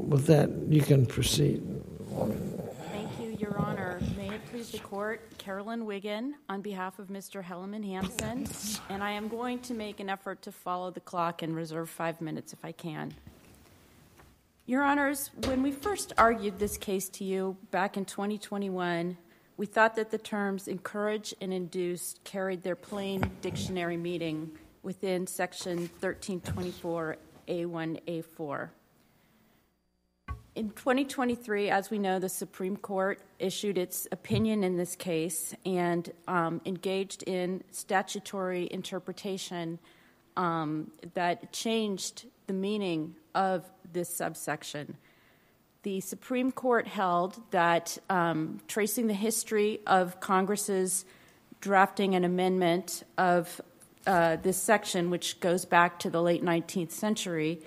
With that, you can proceed. Thank you, Your Honor. May it please the Court, Carolyn Wiggin on behalf of Mr. Hellerman Hampson, and I am going to make an effort to follow the clock and reserve 5 minutes if I can. Your Honors, when we first argued this case to you back in 2021, we thought that the terms encourage and induce carried their plain dictionary meaning within Section 1324A1A4. In 2023, as we know, the Supreme Court issued its opinion in this case and engaged in statutory interpretation that changed the meaning of this subsection. The Supreme Court held that tracing the history of Congress's drafting an amendment of this section, which goes back to the late 19th century,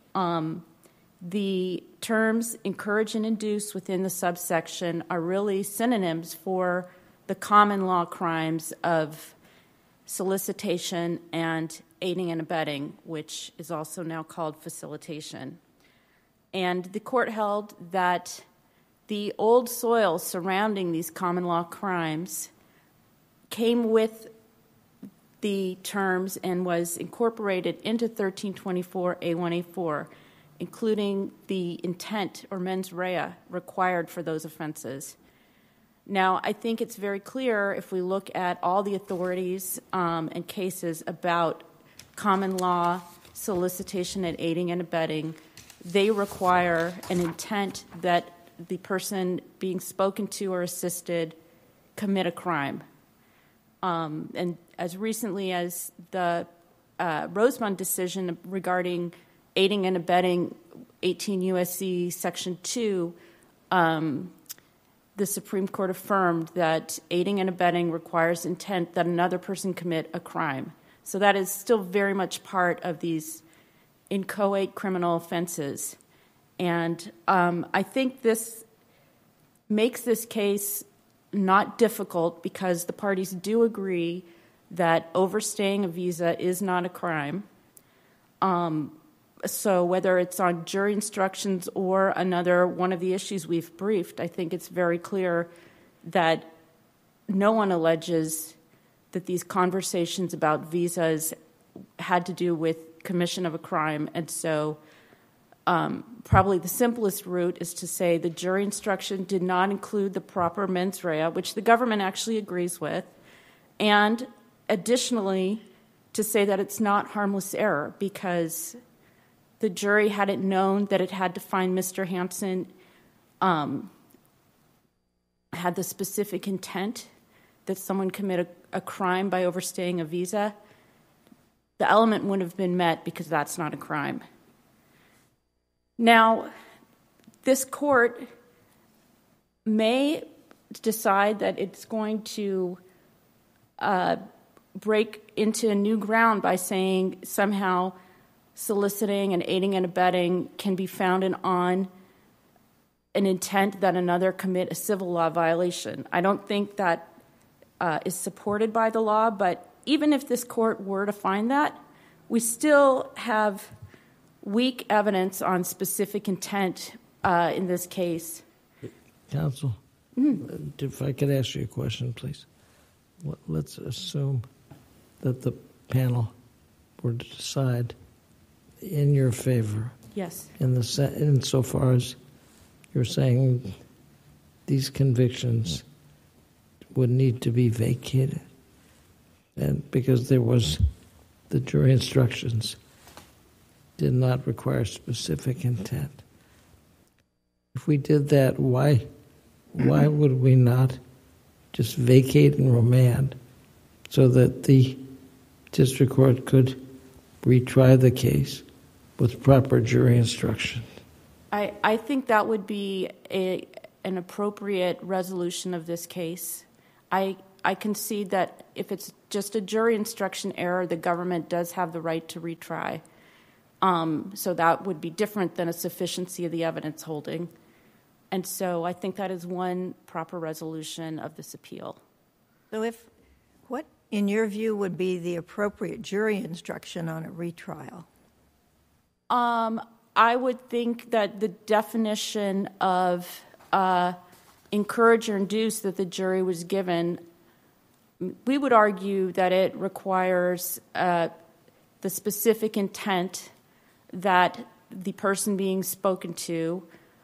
the terms encourage and induce within the subsection are really synonyms for the common law crimes of solicitation and aiding and abetting, which is also now called facilitation. And the court held that the old soil surrounding these common law crimes came with the terms and was incorporated into 1324A1A4, including the intent or mens rea required for those offenses. Now, I think it's very clear if we look at all the authorities and cases about common law solicitation and aiding and abetting, they require an intent that the person being spoken to or assisted commit a crime. And as recently as the Rosemond decision regarding aiding and abetting 18 U.S.C. Section 2, the Supreme Court affirmed that aiding and abetting requires intent that another person commit a crime. So that is still very much part of these inchoate criminal offenses. And I think this makes this case not difficult because the parties do agree that overstaying a visa is not a crime. So whether it's on jury instructions or another one of the issues we've briefed, I think it's very clear that no one alleges that these conversations about visas had to do with commission of a crime. And so probably the simplest route is to say the jury instruction did not include the proper mens rea, which the government actually agrees with, and additionally to say that it's not harmless error because the jury hadn't known that it had to find Mr. Hampson had the specific intent that someone commit a crime by overstaying a visa. The element wouldn't have been met because that's not a crime. Now, this court may decide that it's going to break into a new ground by saying somehow soliciting and aiding and abetting can be founded on an intent that another commit a civil law violation. I don't think that is supported by the law, but even if this court were to find that, we still have weak evidence on specific intent in this case. Counsel, if I could ask you a question, please. Let's assume that the panel were to decide in your favor. Yes. Insofar as you're saying these convictions would need to be vacated, and because the jury instructions did not require specific intent. If we did that, why would we not just vacate and remand so that the district court could retry the case with proper jury instruction? I think that would be an appropriate resolution of this case. I concede that if it's just a jury instruction error, the government does have the right to retry. So that would be different than a sufficiency of the evidence holding. And so I think that is one proper resolution of this appeal. So what, in your view, would be the appropriate jury instruction on a retrial? I would think that the definition of encourage or induce that the jury was given, we would argue that it requires the specific intent that the person being spoken to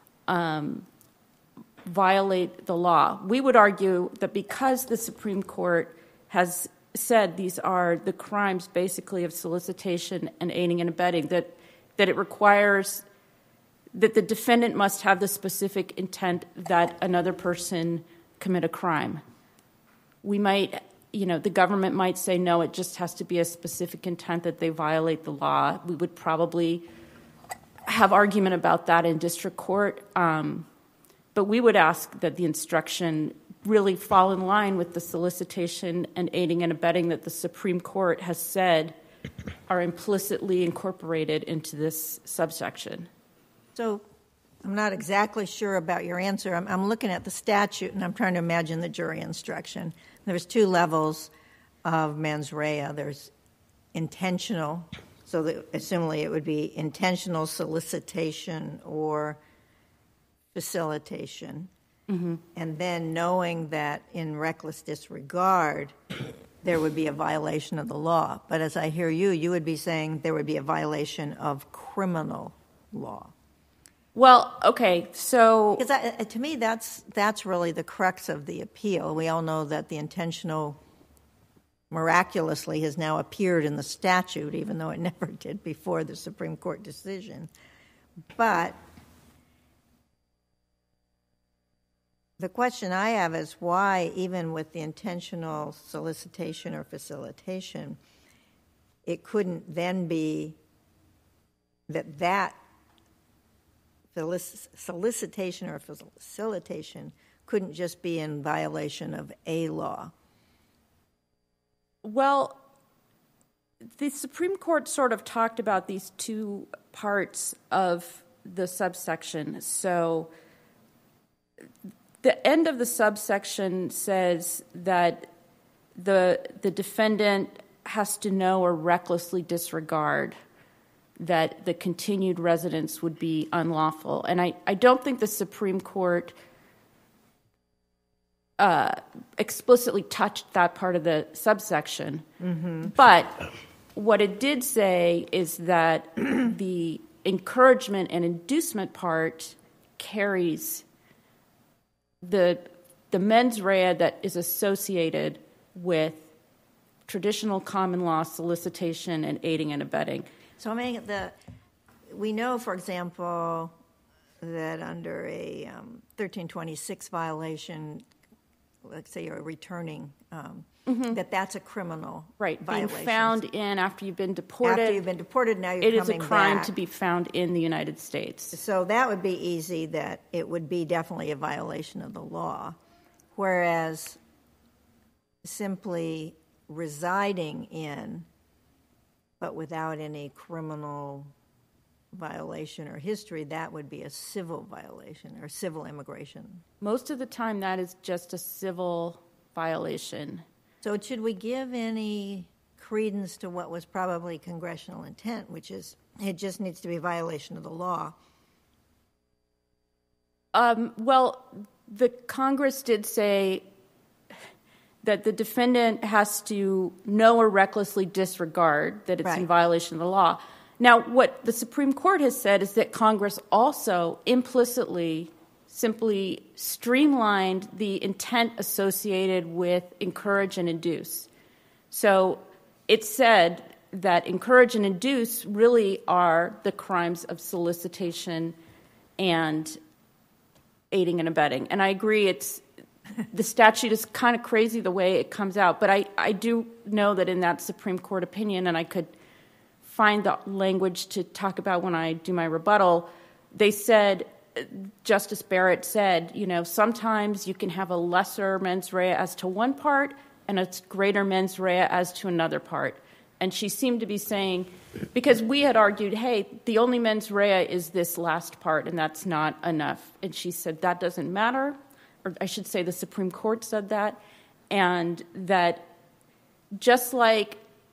violate the law. We would argue that because the Supreme Court has said these are the crimes basically of solicitation and aiding and abetting, that it requires that the defendant must have the specific intent that another person commit a crime. We might, the government might say, no, it just has to be a specific intent that they violate the law. We would probably have argument about that in district court. But we would ask that the instruction really fall in line with the solicitation and aiding and abetting that the Supreme Court has said are implicitly incorporated into this subsection. So I'm not exactly sure about your answer. I'm looking at the statute, and I'm trying to imagine the jury instruction. There's 2 levels of mens rea. There's intentional, so that assumably it would be intentional solicitation or facilitation. Mm-hmm. And then knowing that in reckless disregard, there would be a violation of the law. But as I hear you, you would be saying there would be a violation of criminal law. Well, okay, so... Because to me, that's really the crux of the appeal. We all know that the intentional miraculously has now appeared in the statute, even though it never did before the Supreme Court decision. But the question I have is why, even with the intentional solicitation or facilitation, it couldn't then be that solicitation or facilitation couldn't just be in violation of a law. Well, the Supreme Court sort of talked about these 2 parts of the subsection. So the end of the subsection says that the defendant has to know or recklessly disregard that the continued residence would be unlawful. And I don't think the Supreme Court explicitly touched that part of the subsection. Mm-hmm. But what it did say is that the encouragement and inducement part carries the mens rea that is associated with traditional common law solicitation and aiding and abetting. So we know, for example, that under a 1326 violation, let's say you're returning, that's a criminal violation. Being found in after you've been deported. After you've been deported, now you're coming back. It is a crime to be found in the United States. So that would be easy, that it would be definitely a violation of the law. Whereas simply residing in, but without any criminal violation or history, that would be a civil violation or civil immigration. Most of the time, that is just a civil violation. So should we give any credence to what was probably congressional intent, which is it just needs to be a violation of the law? Well, the Congress did say that the defendant has to know or recklessly disregard that it's in violation of the law. Now, what the Supreme Court has said is that Congress also implicitly simply streamlined the intent associated with encourage and induce. So it said that encourage and induce really are the crimes of solicitation and aiding and abetting. And I agree, the statute is kind of crazy the way it comes out, but I do know that in that Supreme Court opinion, and I could find the language to talk about when I do my rebuttal, they said, Justice Barrett said, sometimes you can have a lesser mens rea as to one part and a greater mens rea as to another part. And she seemed to be saying, because we had argued, hey, the only mens rea is this last part, and that's not enough. And she said, that doesn't matter. Or I should say the Supreme Court said that. And that just like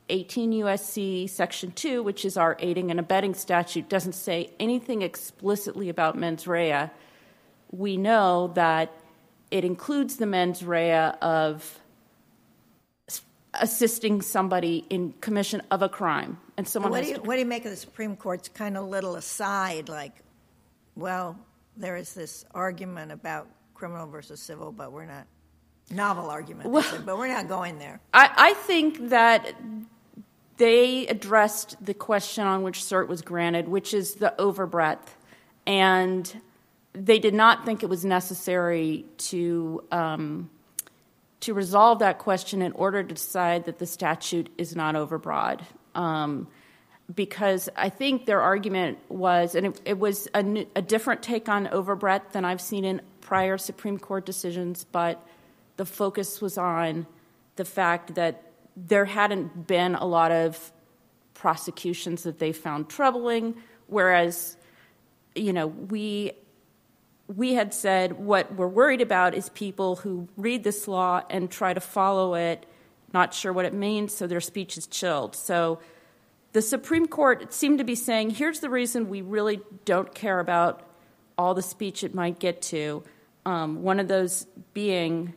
18 U.S.C. Section 2, which is our aiding and abetting statute, doesn't say anything explicitly about mens rea, we know that it includes the mens rea of assisting somebody in commission of a crime. And someone what do you make of the Supreme Court's kind of little aside, like, well, there is this argument about criminal versus civil, but we're not, novel argument, but we're not going there. I think that they addressed the question on which cert was granted, which is the overbreadth, and they did not think it was necessary to resolve that question in order to decide that the statute is not overbroad. Because I think their argument was, and it was a different take on overbreadth than I've seen in prior Supreme Court decisions, but the focus was on the fact that there hadn't been a lot of prosecutions that they found troubling, whereas, we had said what we're worried about is people who read this law and try to follow it, not sure what it means, so their speech is chilled. So the Supreme Court seemed to be saying, here's the reason we really don't care about all the speech it might get to. One of those being,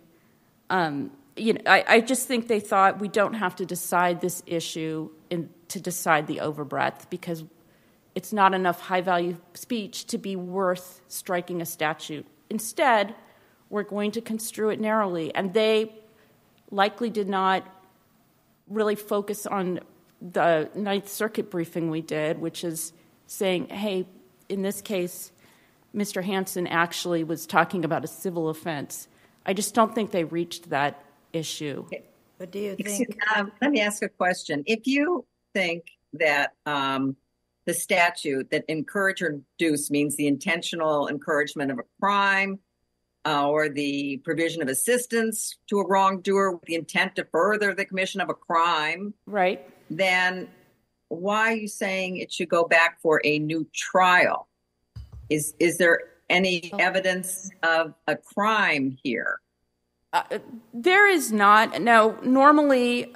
I just think they thought we don't have to decide this issue to decide the overbreadth because it's not enough high-value speech to be worth striking a statute. Instead, we're going to construe it narrowly. And they likely did not really focus on the Ninth Circuit briefing we did, which is saying, hey, in this case, Mr. Hansen actually was talking about a civil offense. I just don't think they reached that issue. But do you think... let me ask a question. If you think that the statute that encourage or induce means the intentional encouragement of a crime or the provision of assistance to a wrongdoer with the intent to further the commission of a crime, right? Then why are you saying it should go back for a new trial? Is there any evidence of a crime here? There is not. Now, normally,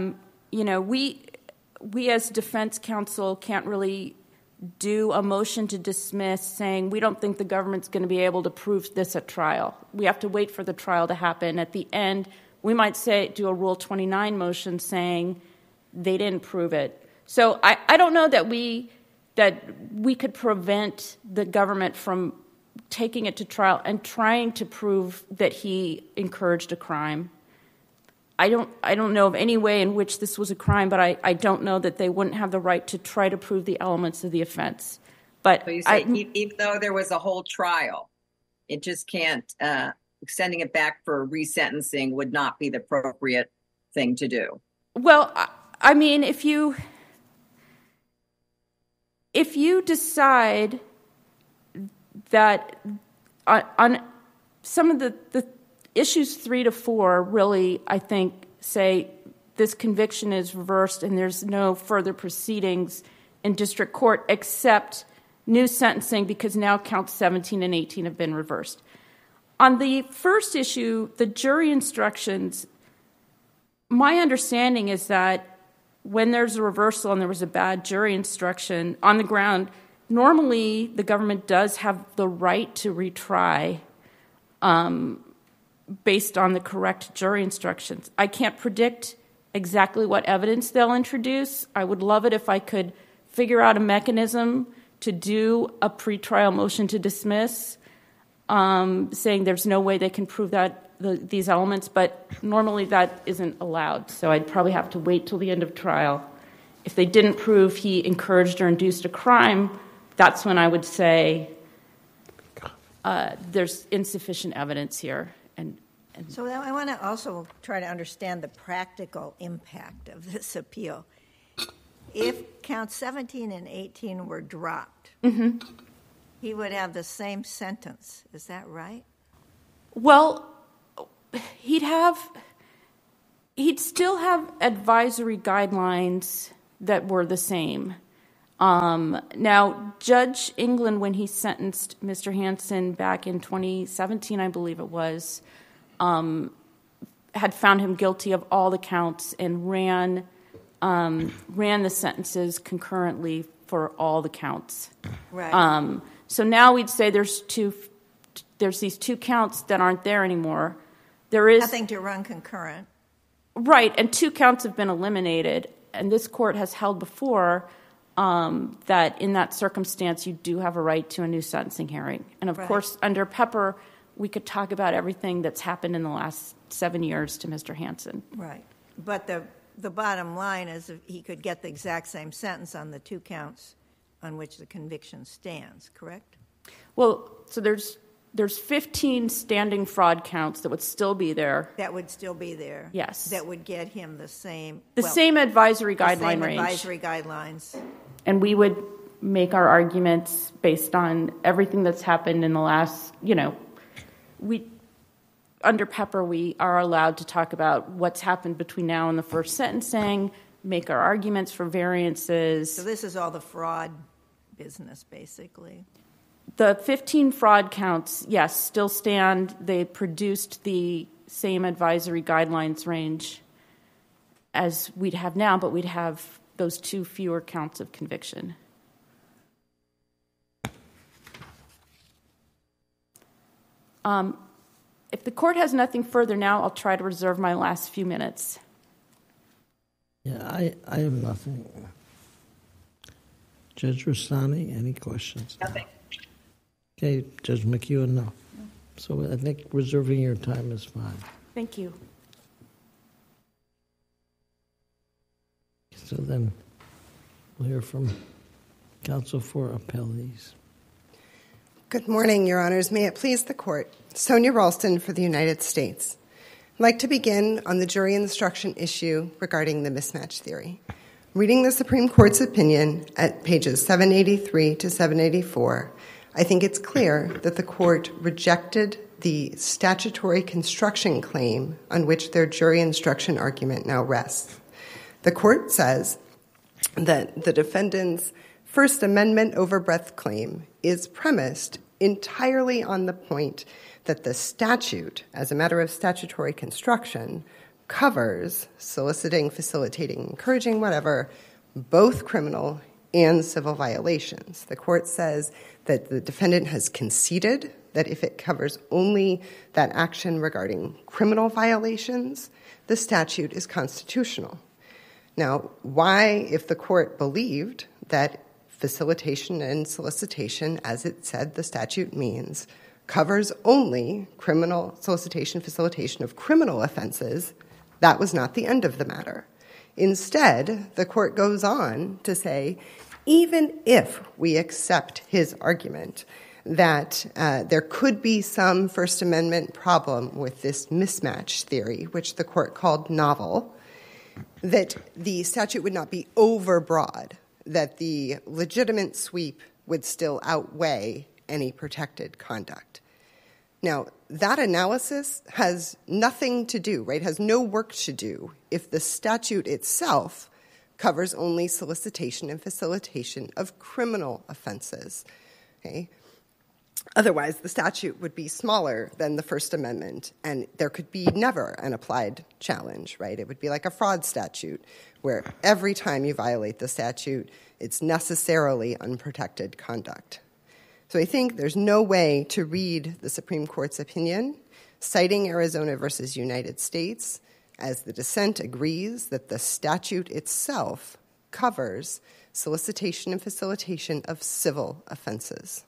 we as defense counsel can't really do a motion to dismiss saying we don't think the government's going to be able to prove this at trial. We have to wait for the trial to happen. At the end, we might do a Rule 29 motion saying they didn't prove it. So I don't know that we could prevent the government from taking it to trial and trying to prove that he encouraged a crime. I don't know of any way in which this was a crime, but I don't know that they wouldn't have the right to try to prove the elements of the offense. But so you say even though there was a whole trial, it just can't, sending it back for resentencing would not be the appropriate thing to do. Well, I mean, if you decide that on some of the issues 3 to 4 really, I think, say this conviction is reversed and there's no further proceedings in district court except new sentencing because now counts 17 and 18 have been reversed. On the first issue, the jury instructions, my understanding is that when there's a reversal and there was a bad jury instruction on the ground, normally the government does have the right to retry based on the correct jury instructions. I can't predict exactly what evidence they'll introduce. I would love it if I could figure out a mechanism to do a pretrial motion to dismiss, saying there's no way they can prove these elements, but normally that isn't allowed. So I'd probably have to wait till the end of trial. If they didn't prove he encouraged or induced a crime, that's when I would say there's insufficient evidence here. So I want to also try to understand the practical impact of this appeal. If counts 17 and 18 were dropped, he would have the same sentence. Is that right? Well, he'd still have advisory guidelines that were the same. Now, Judge England, when he sentenced Mr. Hansen back in 2017, I believe it was, had found him guilty of all the counts and ran ran the sentences concurrently for all the counts. Right. So now we'd say there's these two counts that aren't there anymore. There is Nothing to run concurrent. right, and two counts have been eliminated, and this court has held before that in that circumstance you do have a right to a new sentencing hearing. And of Right. course, under Pepper, we could talk about everything that's happened in the last 7 years to Mr. Hansen. Right. But the bottom line is if he could get the exact same sentence on the two counts on which the conviction stands, correct? Well, so there's 15 standing fraud counts that would still be there. That would still be there. Yes. That would get him the same. Same advisory the guideline same range. advisory guidelines. And we would make our arguments based on everything that's happened in the last, under Pepper, we are allowed to talk about what's happened between now and the first sentencing, make our arguments for variances. So this is all the fraud business, basically. The 15 fraud counts, yes, still stand. They produced the same advisory guidelines range as we'd have now, but we'd have those two fewer counts of conviction. If the court has nothing further now, I'll try to reserve my last few minutes. Yeah, I have nothing. Judge Rustani, any questions? Nothing. Okay, Judge McEwen, no. So I think reserving your time is fine. Thank you. So then we'll hear from counsel for appellees. Good morning, Your Honors. May it please the Court. Sonia Ralston for the United States. I'd like to begin on the jury instruction issue regarding the mismatch theory. Reading the Supreme Court's opinion at pages 783 to 784, I think it's clear that the Court rejected the statutory construction claim on which their jury instruction argument now rests. The Court says that the defendant's First Amendment overbreadth claim is premised entirely on the point that the statute, as a matter of statutory construction, covers soliciting, facilitating, encouraging, whatever, both criminal and civil violations. The Court says that the defendant has conceded that if it covers only that action regarding criminal violations, the statute is constitutional. Now, why, if the Court believed that facilitation and solicitation, as it said the statute means, covers only criminal solicitation, facilitation of criminal offenses, that was not the end of the matter. Instead, the Court goes on to say, even if we accept his argument that there could be some First Amendment problem with this mismatch theory, which the Court called novel, that the statute would not be overbroad, that the legitimate sweep would still outweigh any protected conduct. Now, that analysis has nothing to do, right, has no work to do if the statute itself covers only solicitation and facilitation of criminal offenses. Okay? Otherwise, the statute would be smaller than the First Amendment, and there could be never an applied challenge, right? It would be like a fraud statute, where every time you violate the statute, it's necessarily unprotected conduct. So I think there's no way to read the Supreme Court's opinion, citing Arizona versus United States, as the dissent agrees that the statute itself covers solicitation and facilitation of civil offenses.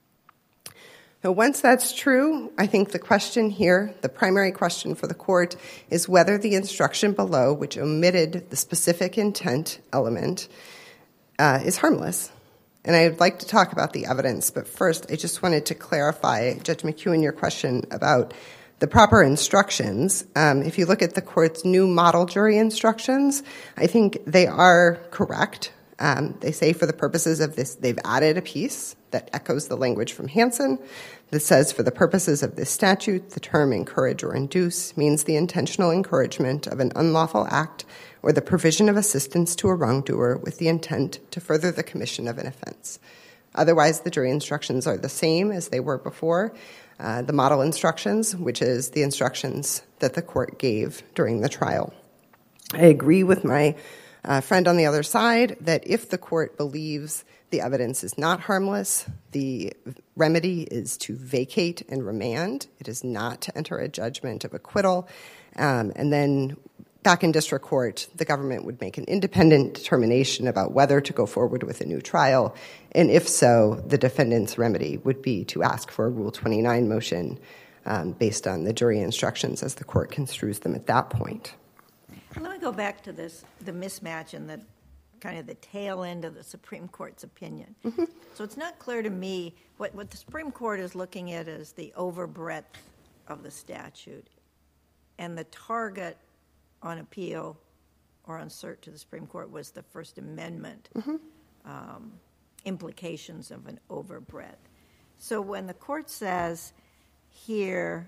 Now, once that's true, I think the question here, the primary question for the Court, is whether the instruction below, which omitted the specific intent element, is harmless. And I'd like to talk about the evidence, but first I just wanted to clarify, Judge McEwen, your question about the proper instructions. If you look at the Court's new model jury instructions, I think they are correct. They say for the purposes of this, they've added a piece that echoes the language from Hansen that says for the purposes of this statute, the term encourage or induce means the intentional encouragement of an unlawful act or the provision of assistance to a wrongdoer with the intent to further the commission of an offense. Otherwise, the jury instructions are the same as they were before. The model instructions, which is the instructions that the Court gave during the trial. I agree with my friend on the other side that if the court believes the evidence is not harmless, the remedy is to vacate and remand. It is not to enter a judgment of acquittal. And then back in district court, the government would make an independent determination about whether to go forward with a new trial. And if so, the defendant's remedy would be to ask for a Rule 29 motion based on the jury instructions as the court construes them at that point. Let me go back to the mismatch and the kind of the tail end of the Supreme Court's opinion. Mm-hmm. So it's not clear to me what the Supreme Court is looking at is the overbreadth of the statute, and the target on appeal or on cert to the Supreme Court was the First Amendment implications of an overbreadth. So when the court says here,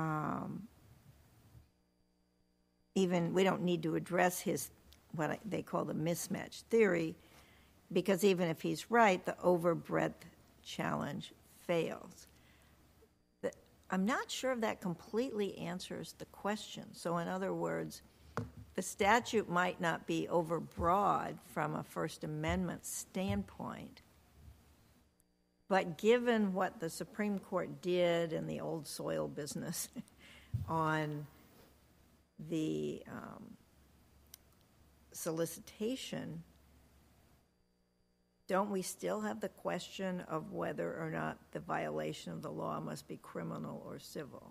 even we don't need to address his what they call the mismatch theory, because even if he's right, the overbreadth challenge fails. I'm not sure if that completely answers the question. So in other words, the statute might not be overbroad from a First Amendment standpoint, but given what the Supreme Court did in the old soil business on the solicitation, don't we still have the question of whether or not the violation of the law must be criminal or civil?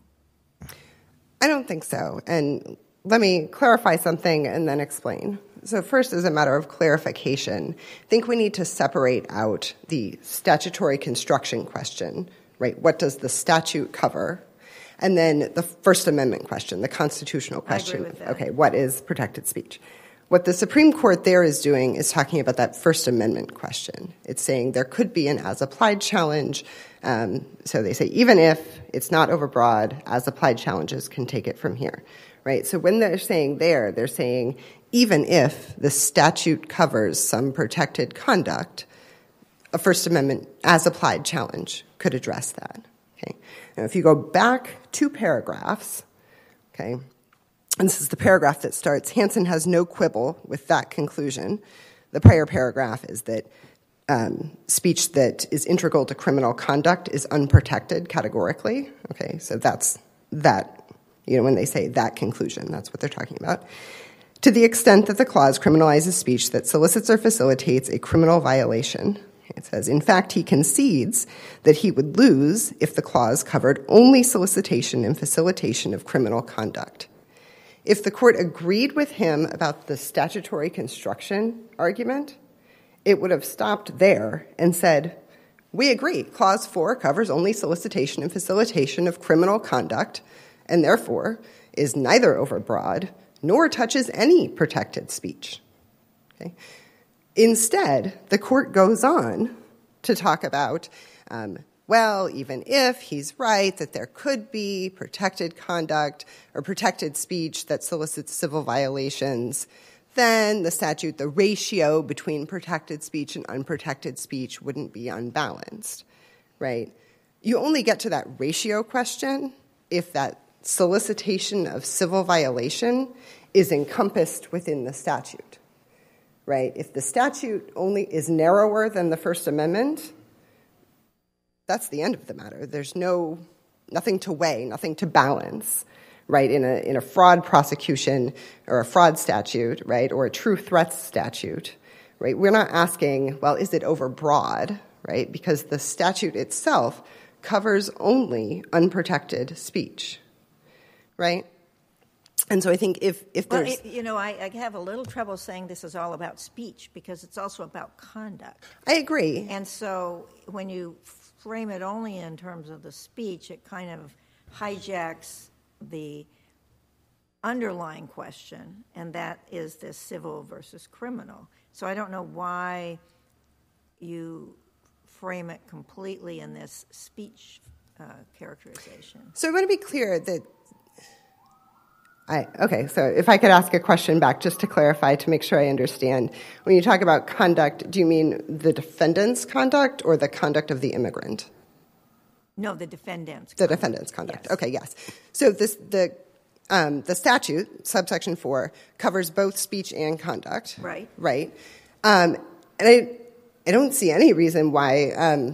I don't think so. And let me clarify something and then explain. So first, as a matter of clarification, I think we need to separate out the statutory construction question, right? What does the statute cover? And then the First Amendment question, the constitutional question. I agree with that. Okay, what is protected speech? What the Supreme Court there is doing is talking about that First Amendment question. It's saying there could be an as-applied challenge. So they say even if it's not overbroad, as-applied challenges can take it from here, right? So when they're saying there, they're saying even if the statute covers some protected conduct, a First Amendment as-applied challenge could address that, okay? Now, if you go back 2 paragraphs, okay, and this is the paragraph that starts, Hansen has no quibble with that conclusion. The prior paragraph is that speech that is integral to criminal conduct is unprotected categorically. Okay, so that's that, when they say that conclusion, that's what they're talking about. To the extent that the clause criminalizes speech that solicits or facilitates a criminal violation, it says, in fact, he concedes that he would lose if the clause covered only solicitation and facilitation of criminal conduct. If the court agreed with him about the statutory construction argument, it would have stopped there and said, we agree, Clause 4 covers only solicitation and facilitation of criminal conduct, and therefore is neither overbroad nor touches any protected speech. Okay? Instead, the court goes on to talk about well, even if he's right that there could be protected conduct or protected speech that solicits civil violations, then the statute, the ratio between protected speech and unprotected speech wouldn't be unbalanced, right? You only get to that ratio question if that solicitation of civil violation is encompassed within the statute, right? If the statute only is narrower than the First Amendment, that's the end of the matter. There's nothing to weigh, nothing to balance, right? In a fraud prosecution or a fraud statute, right, or a true threats statute, right? We're not asking, well, is it overbroad, right? Because the statute itself covers only unprotected speech, right? And so I think if there's... Well, I have a little trouble saying this is all about speech because it's also about conduct. I agree. And so when you frame it only in terms of the speech, it kind of hijacks the underlying question, and that is this civil versus criminal. So I don't know why you frame it completely in this speech characterization. So I want to be clear that so if I could ask a question back just to clarify, to make sure I understand. When you talk about conduct, do you mean the defendant's conduct or the conduct of the immigrant? No, the defendant's conduct. The defendant's conduct. Yes. Okay, yes. So the statute, subsection 4, covers both speech and conduct. Right. Right. And I don't see any reason why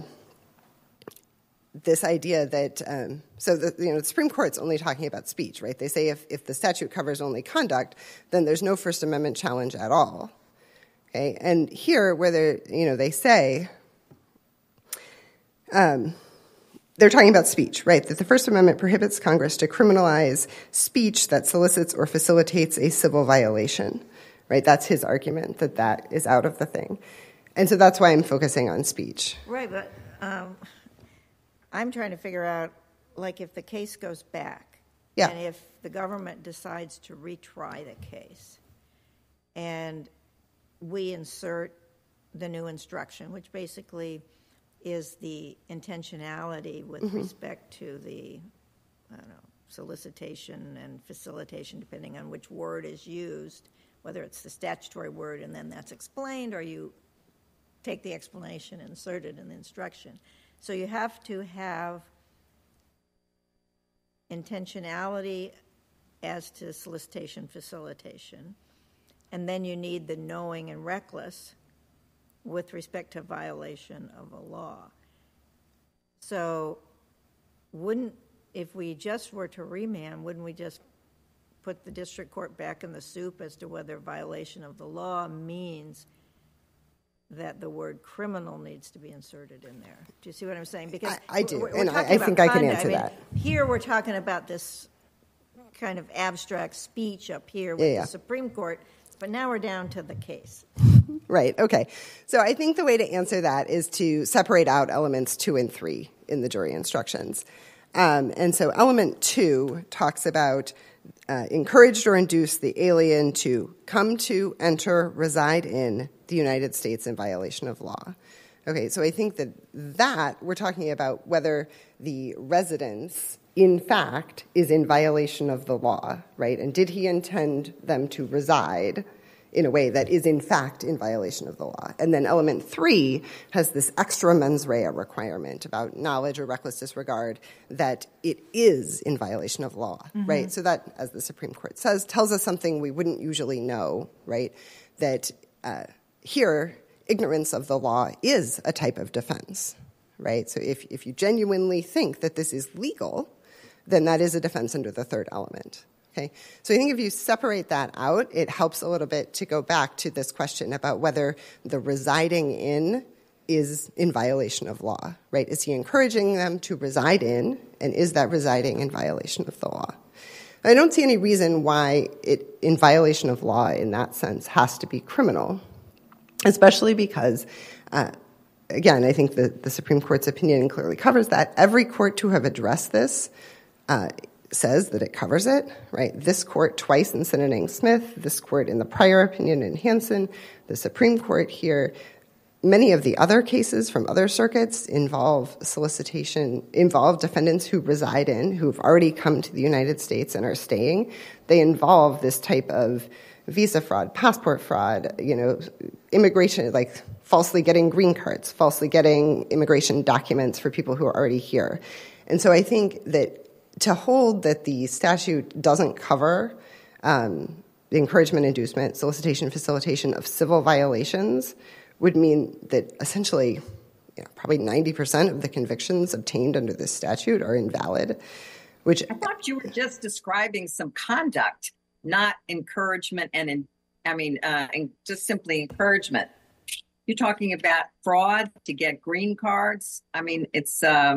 this idea that the Supreme Court's only talking about speech, right? They say if the statute covers only conduct, then there's no First Amendment challenge at all. Okay, and here where they say they're talking about speech, right? That the First Amendment prohibits Congress to criminalize speech that solicits or facilitates a civil violation, right? That's his argument, that is out of the thing. And so that's why I'm focusing on speech. Right, but I'm trying to figure out, like, if the case goes back, Yeah. and if the government decides to retry the case, and we insert the new instruction, which basically is the intentionality with respect to the, solicitation and facilitation, depending on which word is used, whether it's the statutory word and then that's explained, or you take the explanation and insert it in the instruction. So you have to have intentionality as to solicitation, facilitation, and then you need the knowing and reckless with respect to violation of a law. So if we just were to remand, wouldn't we just put the district court back in the soup as to whether violation of the law means that the word criminal needs to be inserted in there? Do you see what I'm saying? Because I do, we're and talking I think I about can conduct. answer that. Here we're talking about this kind of abstract speech up here with the Supreme Court, but now we're down to the case. Right, okay. So I think the way to answer that is to separate out elements 2 and 3 in the jury instructions. And so element 2 talks about encouraged or induced the alien to come to, enter, reside in the United States in violation of law. Okay, so I think that we're talking about whether the residence, in fact, is in violation of the law, right? And did he intend them to reside in a way that is, in fact, in violation of the law? And then element 3 has this extra mens rea requirement about knowledge or reckless disregard that it is in violation of law, right? So that, as the Supreme Court says, tells us something we wouldn't usually know, right? That here, ignorance of the law is a type of defense, right? So if you genuinely think that this is legal, then that is a defense under the third element. Okay, so I think if you separate that out, it helps a little bit to go back to this question about whether the residing in is in violation of law, right? Is he encouraging them to reside in, and is that residing in violation of the law? I don't see any reason why it, in violation of law in that sense, has to be criminal, especially because, again, I think the Supreme Court's opinion clearly covers that. Every court to have addressed this says that it covers it, right? This court twice in Sinning Smith, this court in the prior opinion in Hansen, the Supreme Court here. Many of the other cases from other circuits involve defendants who reside in, who've already come to the United States and are staying. They involve this type of visa fraud, passport fraud, immigration, like falsely getting green cards, falsely getting immigration documents for people who are already here. And so I think that to hold that the statute doesn't cover the encouragement, inducement, solicitation, facilitation of civil violations would mean that essentially probably 90% of the convictions obtained under this statute are invalid, which I thought you were just describing some conduct, not encouragement and just simply encouragement. You're talking about fraud to get green cards. I mean, it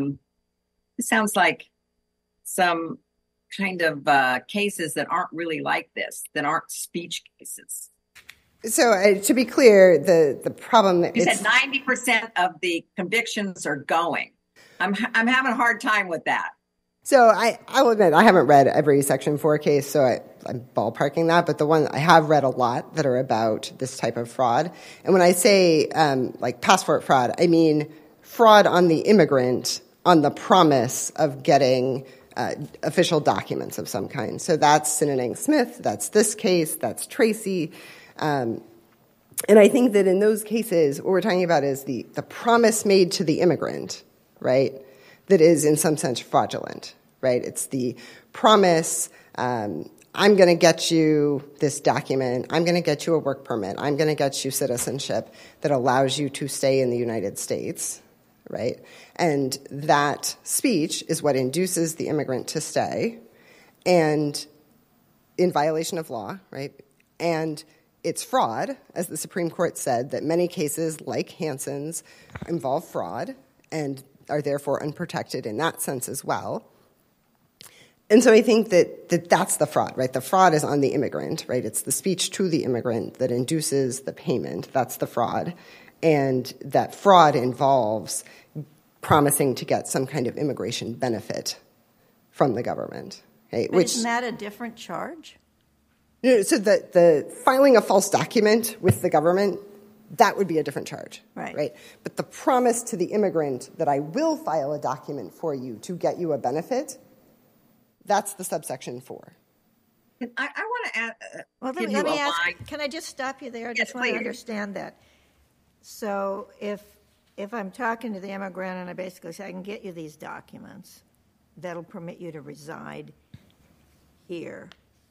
sounds like some kind of cases that aren't really like this, that aren't speech cases. So to be clear, the problem that you said 90% of the convictions are going. I'm having a hard time with that. So I'll admit I haven't read every Section 4 case, so I'm ballparking that. But the one I have read a lot that are about this type of fraud. And when I say like passport fraud, I mean fraud on the immigrant on the promise of getting official documents of some kind. So that's Sinning Smith, that's this case, that's Tracy. And I think that in those cases, what we're talking about is the promise made to the immigrant, right, that is in some sense fraudulent, right? It's the promise, I'm going to get you this document, I'm going to get you a work permit, I'm going to get you citizenship that allows you to stay in the United States, right? And that speech is what induces the immigrant to stay, and in violation of law, right? And it's fraud, as the Supreme Court said, that many cases like Hanson's involve fraud and are therefore unprotected in that sense as well. And so I think that that's the fraud, right? The fraud is on the immigrant, right? It's the speech to the immigrant that induces the payment. That's the fraud. And that fraud involves promising to get some kind of immigration benefit from the government. Okay? But isn't that a different charge? So the filing a false document with the government, that would be a different charge. Right? But the promise to the immigrant that I will file a document for you to get you a benefit, that's the subsection 4. I want to add. Well, let me ask. Can I just stop you there? I just want to understand that. So if I'm talking to the immigrant and I basically say I can get you these documents that'll permit you to reside here,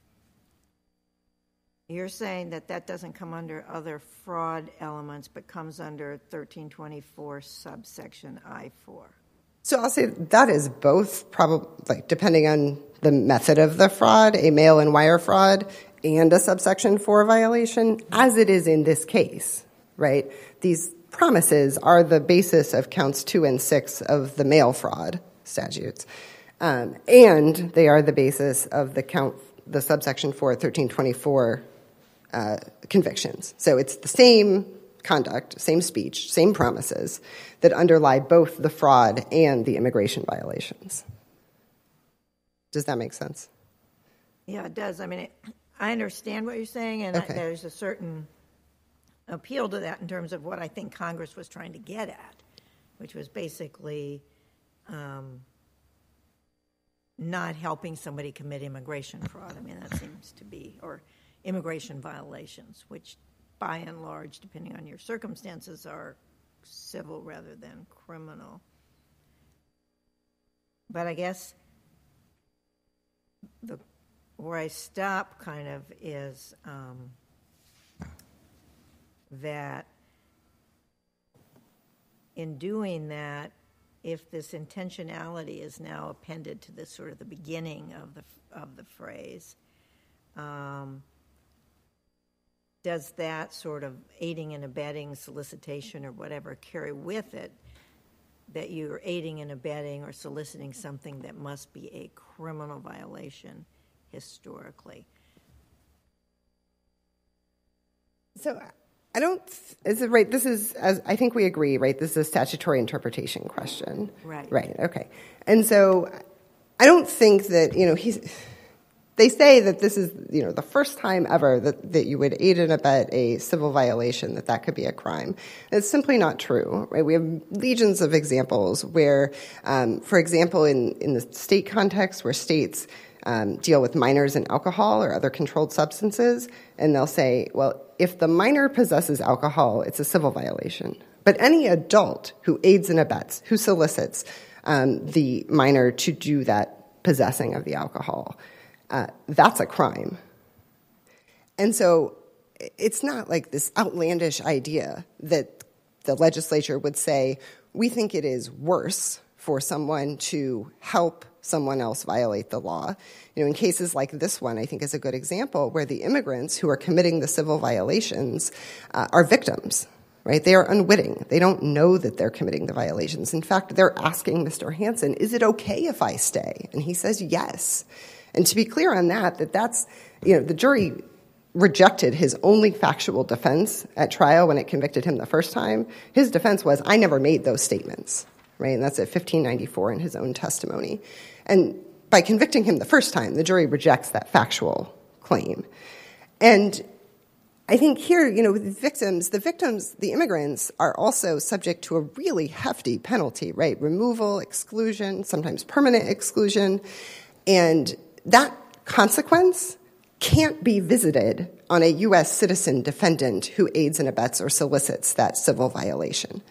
you're saying that doesn't come under other fraud elements, but comes under 1324 subsection I-4. So I'll say that is both, probably, like, depending on the method of the fraud, a mail-in wire fraud and a subsection 4 violation, as it is in this case, right? These promises are the basis of counts 2 and 6 of the mail fraud statutes. And they are the basis of the subsection 4, 1324 convictions. So it's the same conduct, same speech, same promises that underlie both the fraud and the immigration violations. Does that make sense? Yeah, it does. I mean, I understand what you're saying, and Okay. there's a certain appeal to that in terms of what I think Congress was trying to get at, which was basically not helping somebody commit immigration fraud. I mean, that seems to be, or immigration violations, which by and large, depending on your circumstances, are civil rather than criminal. But I guess where I stop kind of is that in doing that, if this intentionality is now appended to this sort of the beginning of the phrase, does that sort of aiding and abetting solicitation or whatever carry with it that you're aiding and abetting or soliciting something that must be a criminal violation historically? So I don't, is it right? This is, as I think we agree, right? This is a statutory interpretation question. Right. Right, okay. And so I don't think that, they say that this is, the first time ever that you would aid and abet a civil violation, that could be a crime. It's simply not true, right? We have legions of examples where, for example, in the state context where states deal with minors and alcohol or other controlled substances, and they'll say, well, if the minor possesses alcohol, it's a civil violation. But any adult who aids and abets, who solicits the minor to do that possessing of the alcohol, that's a crime. And so it's not like this outlandish idea that the legislature would say, we think it is worse for someone to help someone else violate the law. In cases like this one, I think is a good example where the immigrants who are committing the civil violations are victims, right? They are unwitting. They don't know that they're committing the violations. In fact, they're asking Mr. Hanson, is it okay if I stay? And he says yes. And to be clear on that's, the jury rejected his only factual defense at trial when it convicted him the first time. His defense was, I never made those statements, right? And that's at 1594 in his own testimony. And by convicting him the first time, the jury rejects that factual claim. And I think here, with the immigrants are also subject to a really hefty penalty, right? Removal, exclusion, sometimes permanent exclusion. And that consequence can't be visited on a U.S. citizen defendant who aids and abets or solicits that civil violation,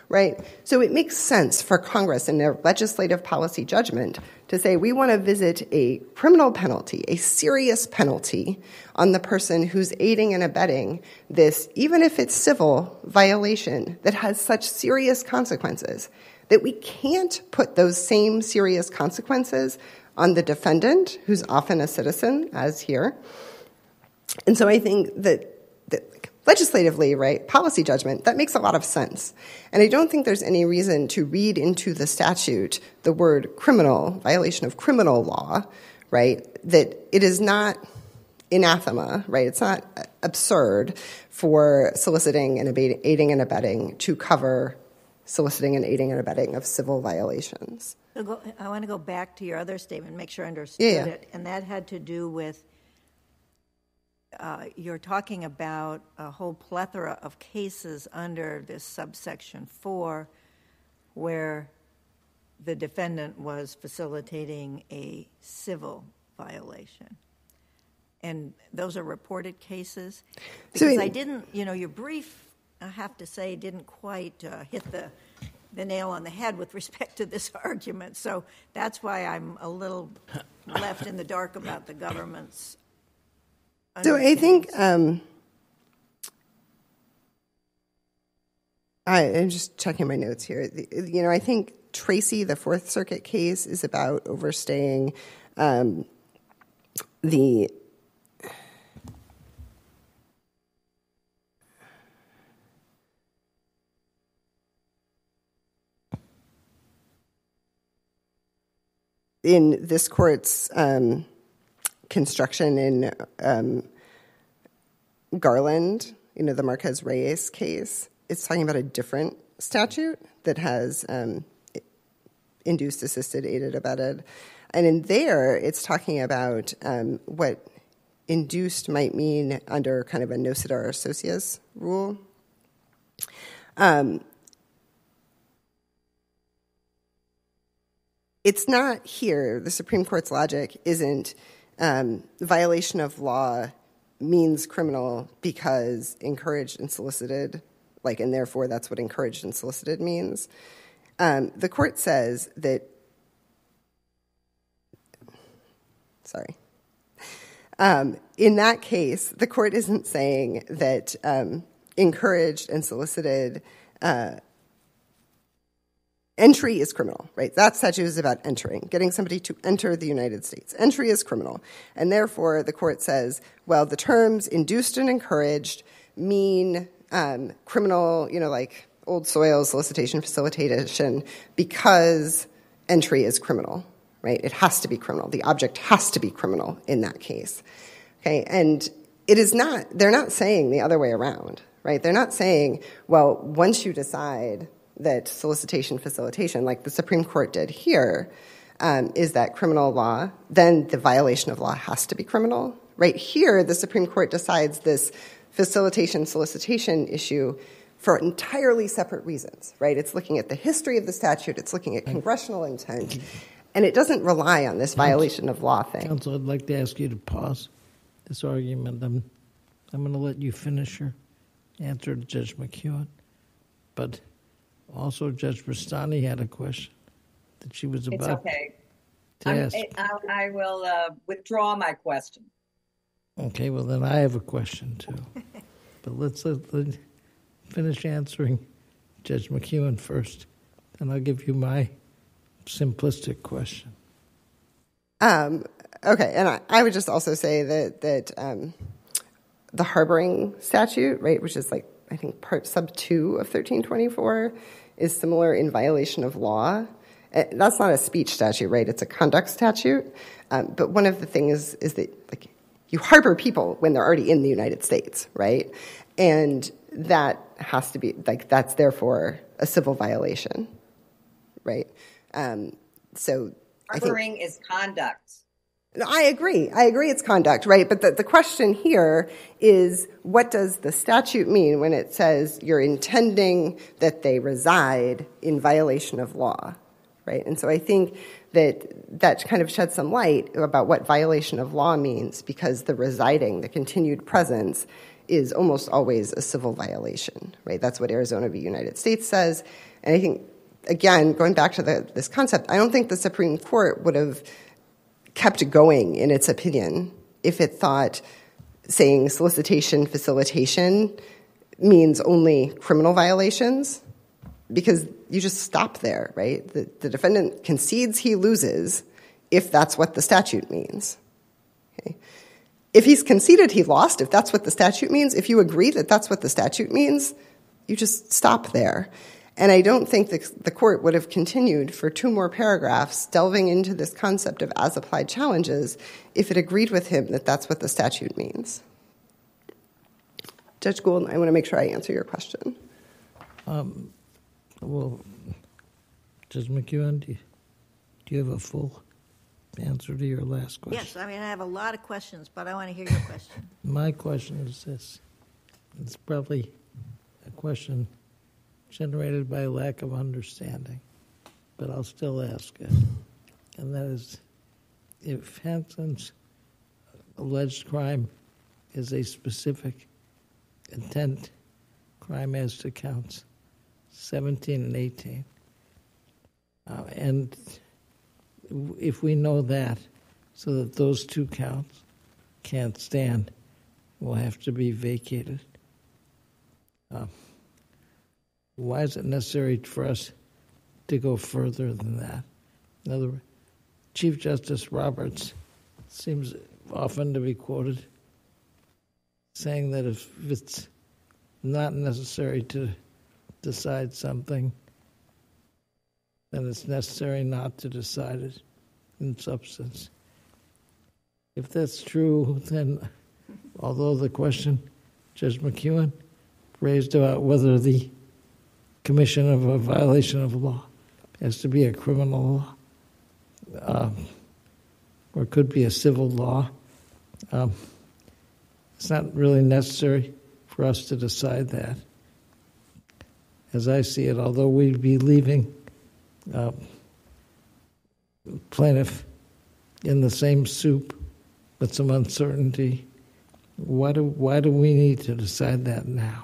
right? So it makes sense for Congress in their legislative policy judgment to say we want to visit a criminal penalty, a serious penalty on the person who's aiding and abetting this, even if it's civil violation that has such serious consequences, that we can't put those same serious consequences on the defendant, who's often a citizen, as here. And so I think that legislatively, right, policy judgment, that makes a lot of sense. And I don't think there's any reason to read into the statute the word criminal, violation of criminal law, right, that it is not anathema, right? It's not absurd for soliciting and aiding and abetting to cover soliciting and aiding and abetting of civil violations. So I want to go back to your other statement, make sure I understood it, and that had to do with you're talking about a whole plethora of cases under this subsection 4 where the defendant was facilitating a civil violation. And those are reported cases? Because I didn't, your brief, I have to say, didn't quite hit the nail on the head with respect to this argument. So that's why I'm a little left in the dark about the government's. So I think I'm just checking my notes here. I think Tracy, the Fourth Circuit case, is about overstaying the in this court's construction in Garland, the Marquez Reyes case. It's talking about a different statute that has induced, assisted, aided, abetted. And in there, it's talking about what induced might mean under kind of a nociter associus rule. It's not here. The Supreme Court's logic isn't violation of law means criminal because encouraged and solicited, and therefore that's what encouraged and solicited means. The court says that, in that case, the court isn't saying that encouraged and solicited entry is criminal, right? That statute is about entering, getting somebody to enter the United States. Entry is criminal. And therefore, the court says, well, the terms induced and encouraged mean criminal, like old soil, solicitation, facilitation, because entry is criminal, right? It has to be criminal. The object has to be criminal in that case, okay? And it is not, they're not saying the other way around, right? They're not saying, well, once you decide that solicitation, facilitation, like the Supreme Court did here, is that criminal law, then the violation of law has to be criminal. Right here, the Supreme Court decides this facilitation, solicitation issue for entirely separate reasons, right? It's looking at the history of the statute, it's looking at congressional intent, and it doesn't rely on this violation of law thing. Counsel, I'd like to ask you to pause this argument. I'm going to let you finish your answer to Judge McEwen, but also, Judge Rustani had a question that she was about to ask. I will withdraw my question. Okay, well, then I have a question, too. But let's finish answering Judge McEwen first, and I'll give you my simplistic question. Okay, and I would just also say that the harboring statute, right, which is I think part sub 2 of 1324 is similar in violation of law. That's not a speech statute, right? It's a conduct statute. But one of the things is that you harbor people when they're already in the United States, right? And that has to be that's therefore a civil violation, right? So harboring is conduct. I agree it's conduct, right? But the question here is, what does the statute mean when it says you're intending that they reside in violation of law, right? And so I think that kind of sheds some light about what violation of law means, because the residing, the continued presence, is almost always a civil violation, right? That's what Arizona v. United States says. And I think, again, going back to this concept, I don't think the Supreme Court would have kept going in its opinion if it thought saying solicitation, facilitation means only criminal violations, because you just stop there, right? The defendant concedes he loses if that's what the statute means. Okay? If he's conceded he lost, if that's what the statute means, if you agree that that's what the statute means, you just stop there. And I don't think the court would have continued for 2 more paragraphs delving into this concept of as-applied challenges if it agreed with him that that's what the statute means. Judge Gould, I want to make sure I answer your question. Well, Judge McEwen, do you have a full answer to your last question? Yes, I mean, I have a lot of questions, but I want to hear your question. My question is this. It's probably a question generated by lack of understanding, but I'll still ask it. And that is, if Hanson's alleged crime is a specific intent crime as to counts 17 and 18, and if we know that, so that those 2 counts can't stand, will have to be vacated. Why is it necessary for us to go further than that? In other words, Chief Justice Roberts seems often to be quoted saying that if it's not necessary to decide something, then it's necessary not to decide it in substance. If that's true, then although the question Judge McEwen raised about whether the commission of a violation of law has to be a criminal law or could be a civil law, it's not really necessary for us to decide that. As I see it, although we'd be leaving plaintiff in the same soup with some uncertainty, why do we need to decide that now?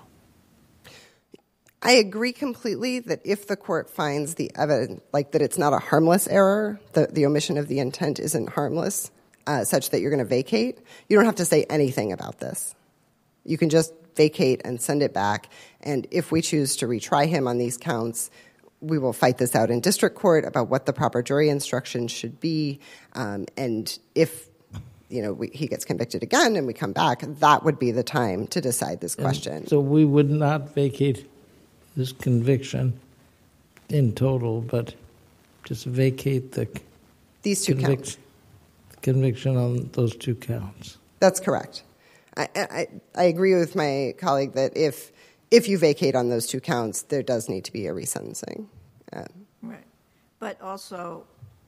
I agree completely that if the court finds the evidence, like that it's not a harmless error, the omission of the intent isn't harmless, such that you're going to vacate, you don't have to say anything about this. You can just vacate and send it back, and if we choose to retry him on these counts, we will fight this out in district court about what the proper jury instruction should be, and if he gets convicted again and we come back, that would be the time to decide this question. And so we would not vacate this conviction in total, but just vacate these 2 counts. Conviction on those 2 counts. That's correct. I agree with my colleague that if you vacate on those 2 counts, there does need to be a resentencing. Right. But also,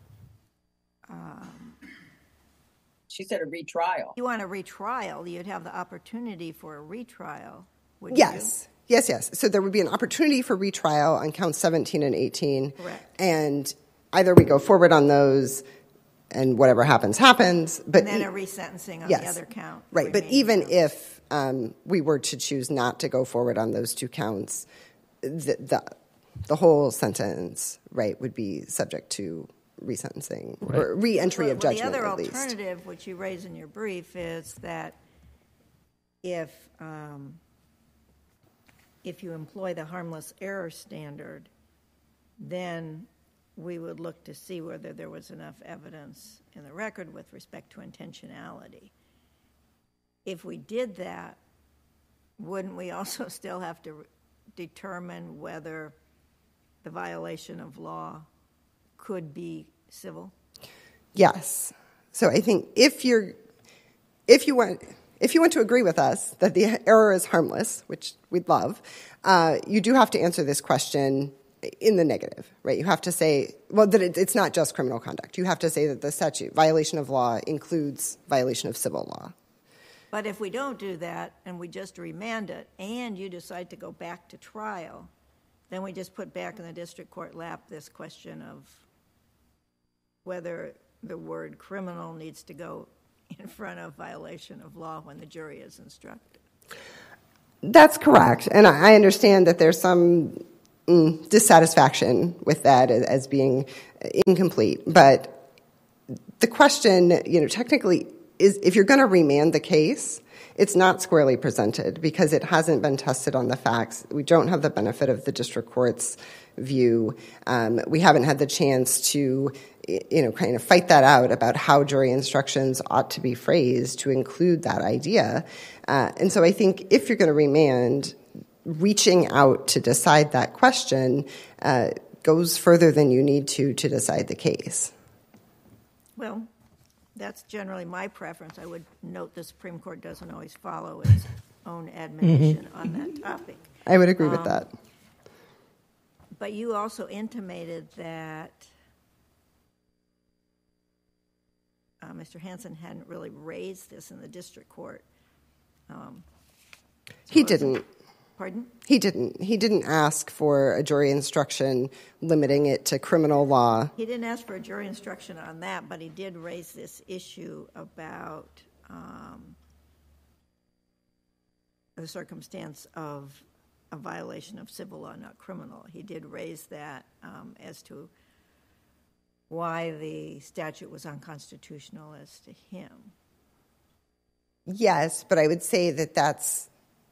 She said a retrial. you want a retrial, you'd have the opportunity for a retrial, would Yes. Yes. So there would be an opportunity for retrial on counts 17 and 18. Correct. And either we go forward on those and whatever happens. But And then a resentencing on the other count. Right. But remaining even counts. if we were to choose not to go forward on those 2 counts, the whole sentence, right, would be subject to resentencing or re-entry of judgment, the other at least. alternative, which you raise in your brief, is that if you employ the harmless error standard, then we would look to see whether there was enough evidence in the record with respect to intentionality. If we did that, wouldn't we also still have to determine whether the violation of law could be civil? Yes. So I think if you want to agree with us that the error is harmless, which we'd love, you do have to answer this question in the negative, right? You have to say, well, that it's not just criminal conduct. You have to say that the statute, violation of law, includes violation of civil law. But if we don't do that and we just remand it and you decide to go back to trial, then we just put back in the district court lap this question of whether the word criminal needs to go in front of violation of law when the jury is instructed. That's correct. And I understand that there's some dissatisfaction with that as being incomplete. But the question, technically, is if you're going to remand the case, it's not squarely presented because it hasn't been tested on the facts. We don't have the benefit of the district court's view. We haven't had the chance to, kind of fight that out about how jury instructions ought to be phrased to include that idea. And so I think if you're going to remand, reaching out to decide that question goes further than you need to decide the case. Well, that's generally my preference. I would note the Supreme Court doesn't always follow its own admonition on that topic. I would agree with that. But you also intimated that Mr. Hansen hadn't really raised this in the district court. He didn't. Pardon? He didn't. He didn't ask for a jury instruction limiting it to criminal law. He didn't ask for a jury instruction on that, but he did raise this issue about the circumstance of a violation of civil law, not criminal. He did raise that as to why the statute was unconstitutional as to him. Yes, but I would say that that's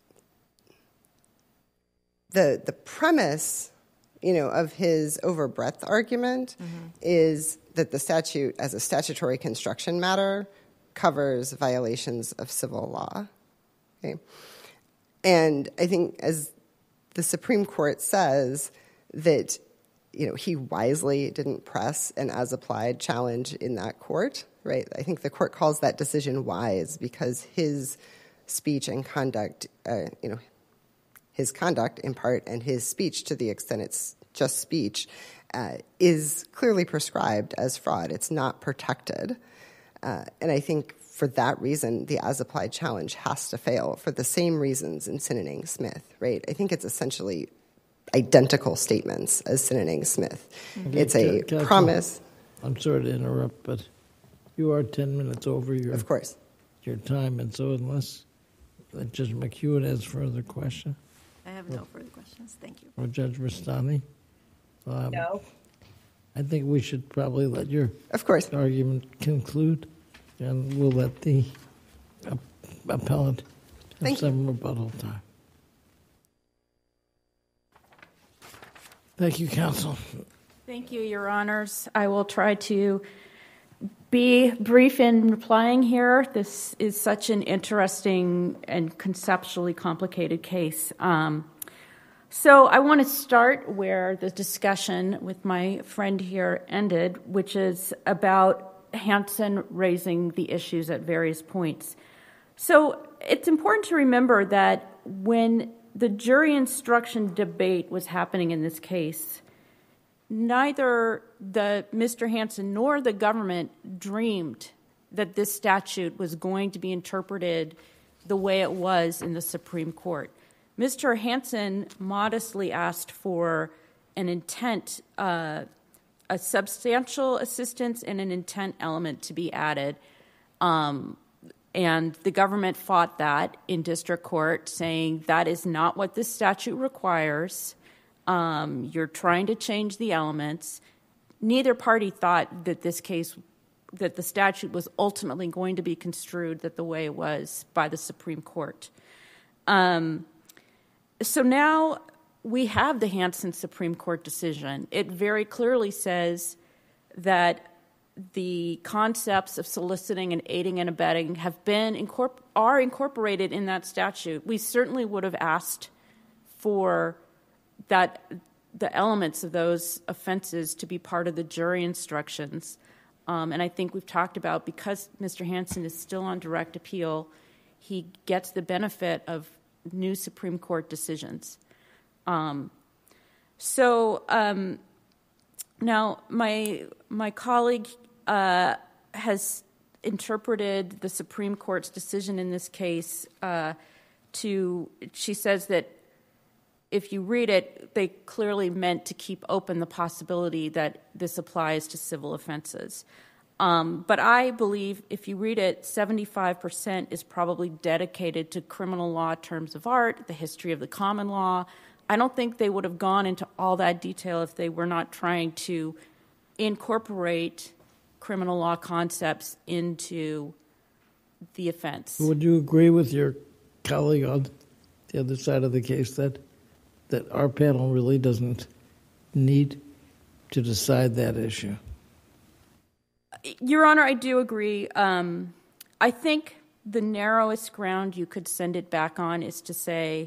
the premise, of his overbreadth argument is that the statute, as a statutory construction matter, covers violations of civil law. Okay? And I think, as the Supreme Court says, that he wisely didn't press an as-applied challenge in that court, right? I think the court calls that decision wise because his speech and conduct, his conduct in part and his speech, to the extent it's just speech, is clearly prescribed as fraud. It's not protected. And I think for that reason, the as-applied challenge has to fail for the same reasons in Sinning Smith, right? I think it's essentially identical statements as Sinning Smith. Okay, It's a Counsel, promise. I'm sorry to interrupt, but you are 10 minutes over your Of course. your time, and so unless Judge McHugh has further questions, I have no further questions. Thank you. or Judge Rastani, No. I think we should probably let your Of course. argument conclude, and we'll let the appellant have Thank you. some rebuttal time. Thank you, counsel. Thank you, Your Honors. I will try to be brief in replying here. This is such an interesting and conceptually complicated case. So I want to start where the discussion with my friend here ended, which is about Hansen raising the issues at various points. So it's important to remember that when the jury instruction debate was happening in this case, neither Mr. Hansen nor the government dreamed that this statute was going to be interpreted the way it was in the Supreme Court. Mr. Hansen modestly asked for an intent, a substantial assistance and an intent element to be added. And the government fought that in district court, saying that is not what this statute requires. You're trying to change the elements. Neither party thought that that the statute was ultimately going to be construed that the way it was by the Supreme Court. So now we have the Hansen Supreme Court decision. It very clearly says that the concepts of soliciting and aiding and abetting are incorporated in that statute. We certainly would have asked for the elements of those offenses to be part of the jury instructions. And I think we've talked about, because Mr. Hansen is still on direct appeal, he gets the benefit of new Supreme Court decisions. Now my colleague has interpreted the Supreme Court's decision in this case she says that if you read it, they clearly meant to keep open the possibility that this applies to civil offenses. But I believe if you read it, 75% is probably dedicated to criminal law terms of art, the history of the common law. I don't think they would have gone into all that detail if they were not trying to incorporate criminal law concepts into the offense. Would you agree with your colleague on the other side of the case that our panel really doesn't need to decide that issue? Your Honor, I do agree. I think the narrowest ground you could send it back on is to say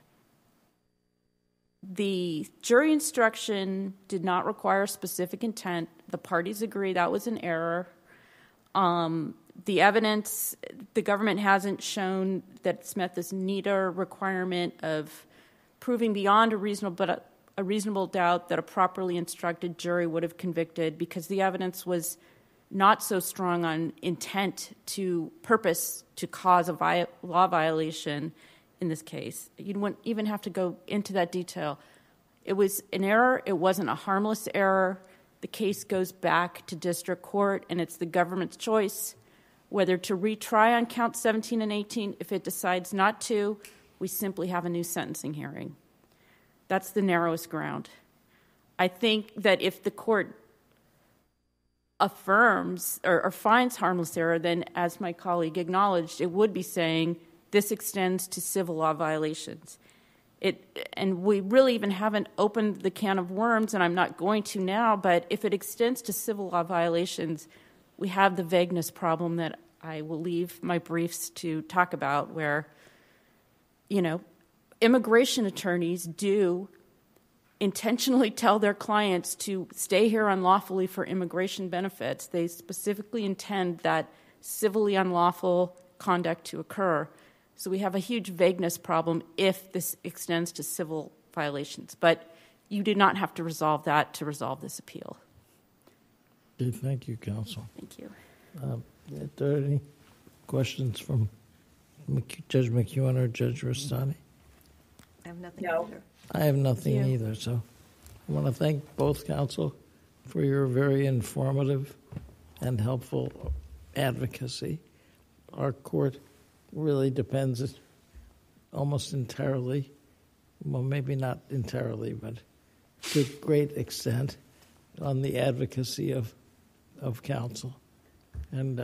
the jury instruction did not require specific intent. The parties agree that was an error. The evidence, the government hasn't shown that it's met this neater requirement of proving beyond a reasonable doubt that a properly instructed jury would have convicted, because the evidence was not so strong on intent to purpose to cause a law violation in this case. You wouldn't even have to go into that detail. It was an error. It wasn't a harmless error. The case goes back to district court, and it's the government's choice whether to retry on counts 17 and 18. If it decides not to, we simply have a new sentencing hearing. That's the narrowest ground. I think that if the court affirms or finds harmless error, then, as my colleague acknowledged, it would be saying this extends to civil law violations. And we really even haven't opened the can of worms, and I'm not going to now, but if it extends to civil law violations, we have the vagueness problem that I will leave my briefs to talk about, where, immigration attorneys do intentionally tell their clients to stay here unlawfully for immigration benefits. They specifically intend that civilly unlawful conduct to occur. So we have a huge vagueness problem if this extends to civil violations. But you do not have to resolve that to resolve this appeal. Okay, thank you, counsel. Thank you. Are there any questions from Judge McEwen or Judge Rustani? I have nothing No. either. I have nothing Thank you. either, so I want to thank both counsel for your very informative and helpful advocacy. Our court really depends almost entirely, well, maybe not entirely, but to a great extent on the advocacy of counsel. And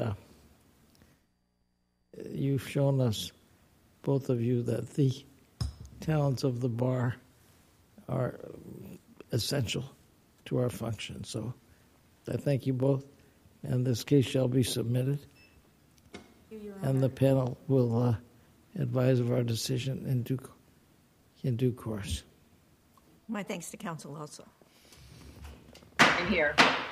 you've shown us, both of you, that the talents of the bar are essential to our function. So I thank you both, and this case shall be submitted. And the panel will advise of our decision in due course. My thanks to counsel also. In here.